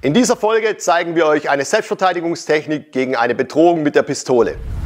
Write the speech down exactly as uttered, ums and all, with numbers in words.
In dieser Folge zeigen wir euch eine Selbstverteidigungstechnik gegen eine Bedrohung mit der Pistole.